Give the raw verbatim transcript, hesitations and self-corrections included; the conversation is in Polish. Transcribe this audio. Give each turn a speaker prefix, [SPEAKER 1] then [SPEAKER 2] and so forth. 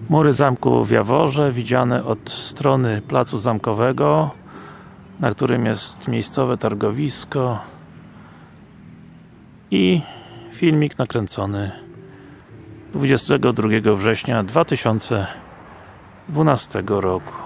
[SPEAKER 1] Mury zamku w Jaworze, widziane od strony placu zamkowego, na którym jest miejscowe targowisko, i filmik nakręcony dwudziestego drugiego września dwa tysiące dwunastego roku.